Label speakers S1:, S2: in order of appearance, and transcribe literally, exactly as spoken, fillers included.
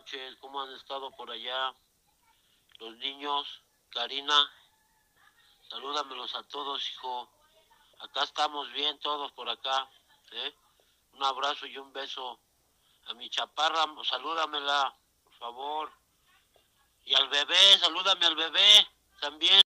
S1: noches. ¿Cómo han estado por allá los niños? Karina, salúdamelos a todos, hijo. Acá estamos bien todos por acá, ¿eh? Un abrazo y un beso a mi chaparra, salúdamela, por favor. Y al bebé, salúdame al bebé también.